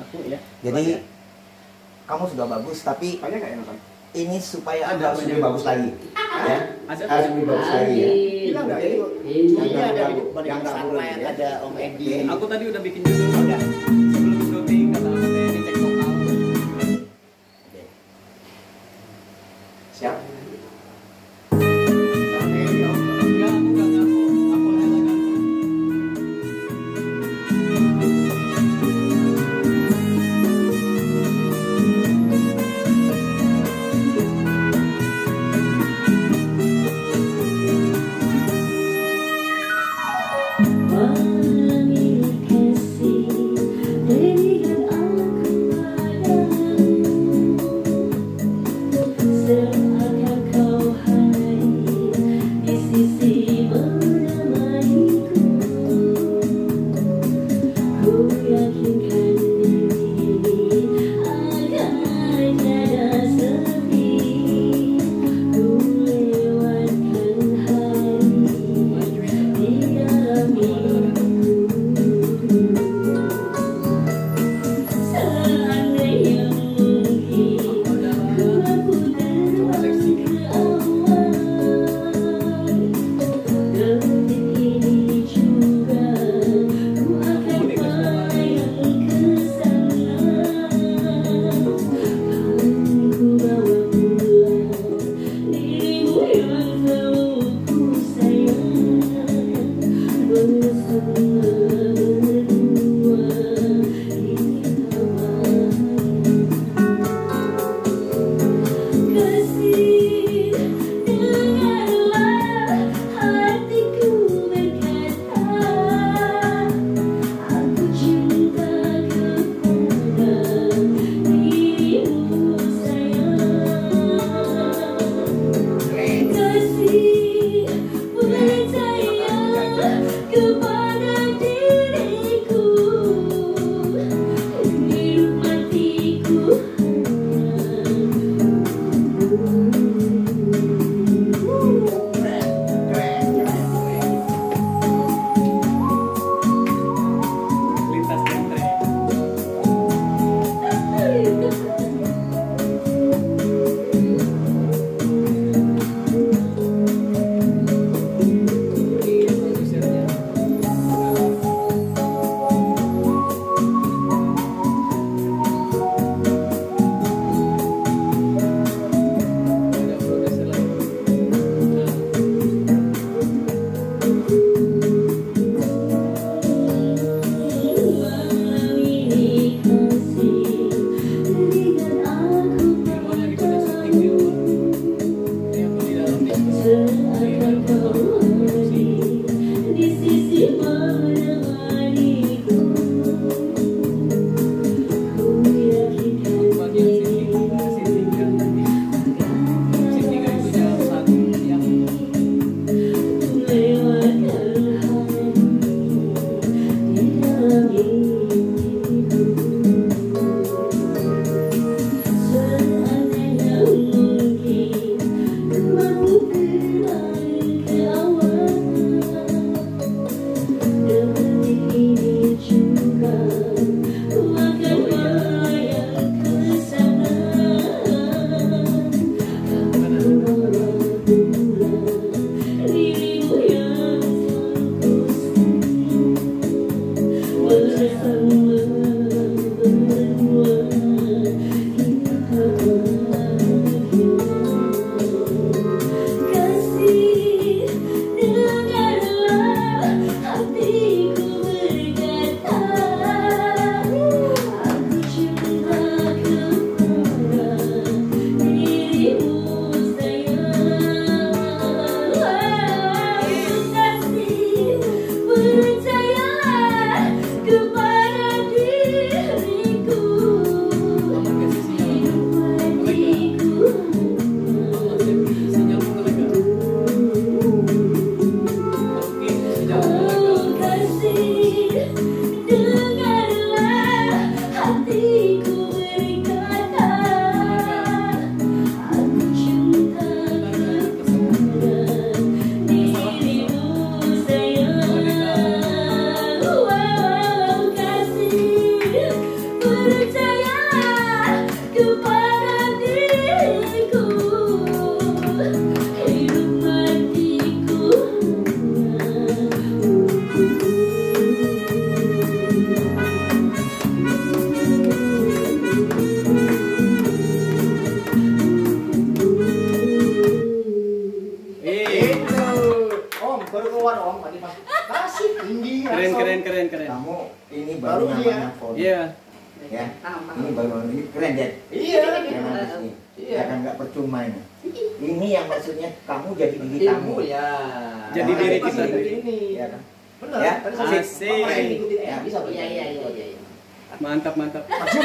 aku ya. Jadi kamu sudah bagus, tapi Banyak nggak yang nonton? ini supaya Ada, harus banyak. lebih bagus lagi. Ya, Ada. harus lebih bagus lagi ya. Bilang nggak itu? Ini Ini ada yang Body nggak Sunlight, boleh, ya. ada Om Edi. Aku tadi udah bikin judul udah. Sebelum syuting kata Mas Denny cek vokal. Oke. Siap. Enggak, aku enggak ngaku. Aku aja lah ngaku. Wangi kasih percaya kepada diriku, hidup matiku Itu. Om, baru keluar Om. Tadi pas kasih tinggi. Keren, langsung. keren, keren, keren. Kamu ini Baru baru dia. namanya phone. Iya. Ya. Ini baru ini keren ya. Iya. Yang habis ini. Iya. Ya kan nggak percuma ini. Ini yang maksudnya kamu jadi diri kamu. Ilmu ya. Jadi diri kita. Ini. Ya kan? Benar. Ya. Tadi saya Asik. ngikutin Ya, bisa iya iya iya iya. Mantap, mantap.